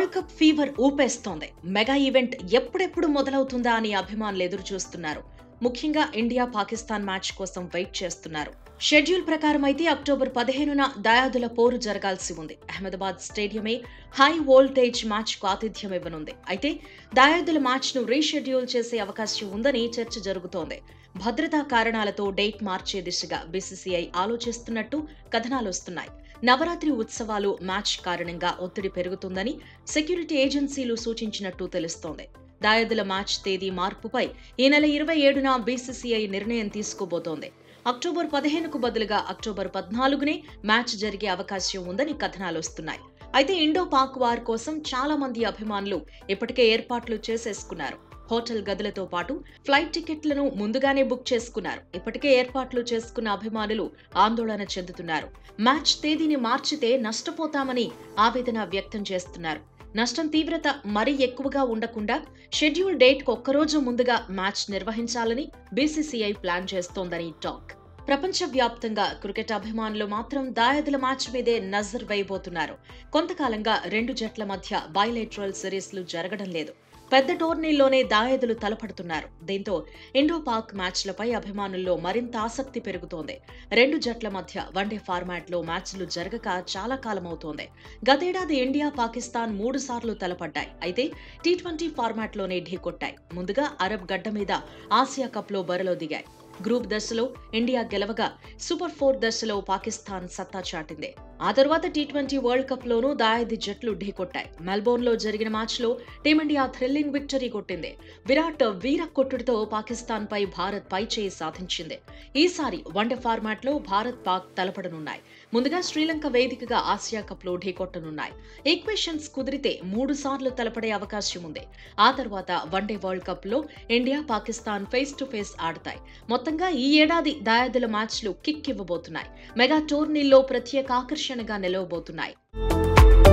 World cup fever ఊపేస్తోంది. Mega event ఎప్పుడెప్పుడు మొదలవుతుందా అని అభిమానులు ఎదురు చూస్తున్నారు. ముఖ్యంగా ఇండియా పాకిస్తాన్ మ్యాచ్ కోసం వెయిట్ చేస్తున్నారు. షెడ్యూల్ ప్రకారం అయితే అక్టోబర్ 15న దాయాదుల పోరు జరగాల్సి ఉంది. అహ్మదాబాద్ స్టేడియమే హై వోల్టేజ్ మ్యాచ్ కు ఆతిథ్యం ఇవ్వనుంది. అయితే దాయాదుల మ్యాచ్ ను రీషెడ్యూల్ చేసే అవకాశం ఉందని చర్చ జరుగుతోంది. భద్రతా కారణాలతో డేట్ మార్చే దిశగా బీసీసీఐ ఆలోచిస్తున్నట్టు కథనాలొస్తున్నాయి. నవరాత్రి ఉత్సవాలు మ్యాచ్ కారణంగా ఒత్తిడి పెరుగుతుందని సెక్యూరిటీ ఏజెన్సీలు సూచించినట్టు తెలుస్తోంది. దాయాదుల మ్యాచ్ తేదీ మార్పుపై ఈ నెల 27న బీసీసీఐ నిర్ణయం తీసుకోబోతోంది. అక్టోబర్ 15కు బదులుగా అక్టోబర్ 14నే మ్యాచ్ జరిగే అవకాశం ఉందని కథనాలొస్తున్నాయి. అయితే ఇండో పాక్ వార్ కోసం చాలా మంది అభిమానులు ఇప్పటికే ఏర్పాట్లు చేసేసుకున్నారు. హోటల్ గదులతో పాటు ఫ్లైట్ టికెట్లను ముందుగానే బుక్ చేసుకున్నారు. ఇప్పటికే ఏర్పాట్లు చేసుకున్న అభిమానులు ఆందోళన చెందుతున్నారు. మ్యాచ్ తేదీని మార్చితే నష్టపోతామని ఆవేదన వ్యక్తం చేస్తున్నారు. నష్టం తీవ్రత మరీ ఎక్కువగా ఉండకుండా షెడ్యూల్ డేట్ కు ఒక్కరోజు ముందుగా మ్యాచ్ నిర్వహించాలని బీసీసీఐ ప్లాన్ చేస్తోందని టాక్. ప్రపంచవ్యాప్తంగా క్రికెట్ అభిమానులు మాత్రం దాయాదుల మ్యాచ్ మీదే నజర్ వేయబోతున్నారు. కొంతకాలంగా రెండు జట్ల మధ్య బైలేటరల్ సిరీస్లు జరగడం లేదు. పెద్ద టోర్నీల్లోనే దాయాదులు తలపడుతున్నారు. దీంతో ఇండో పాక్ మ్యాచ్లపై అభిమానుల్లో మరింత ఆసక్తి పెరుగుతోంది. రెండు జట్ల మధ్య వన్డే ఫార్మాట్లో మ్యాచ్లు జరగక చాలా కాలమవుతోంది. గతేడాది ఇండియా పాకిస్తాన్ 3 సార్లు తలపడ్డాయి. అయితే టీ20 ఫార్మాట్లోనే ఢీకొట్టాయి. ముందుగా అరబ్ గడ్డ మీద ఆసియా కప్లో బరిలో దిగాయి. గ్రూప్ దశలో ఇండియా గెలవగా సూపర్ 4 దశలో పాకిస్తాన్ సత్తా చాటింది. ఆ తర్వాత టీ20 వరల్డ్ కప్ లోనూ దాయాది జట్లు ఢీకొట్టాయి. మెల్బోర్న్ లో జరిగిన మ్యాచ్ లో టీమిండియా థ్రిల్లింగ్ విక్టరీ కొట్టింది. విరాట్ వీర కొట్టుడితో పాకిస్తాన్ పై భారత్ పైచేయి సాధించింది. ఈసారి వన్డే ఫార్మాట్ లో భారత్ పాక్ తలపడనున్నాయి. ముందుగా శ్రీలంక వేదికగా ఆసియా కప్ లో ఢీకొట్టనున్నాయి. ఈక్వేషన్స్ కుదిరితే 3 సార్లు తలపడే అవకాశం ఉంది. ఆ తర్వాత వన్డే వరల్డ్ కప్ లో India Pakistan face to face ఆడతాయి. మొత్తంగా ఈ ఏడాది దాయాదుల మ్యాచ్లు కిక్ ఇవ్వబోతున్నాయి. మెగా టోర్నీల్లో ప్రత్యేక ఆకర్షణగా నిలవబోతున్నాయి.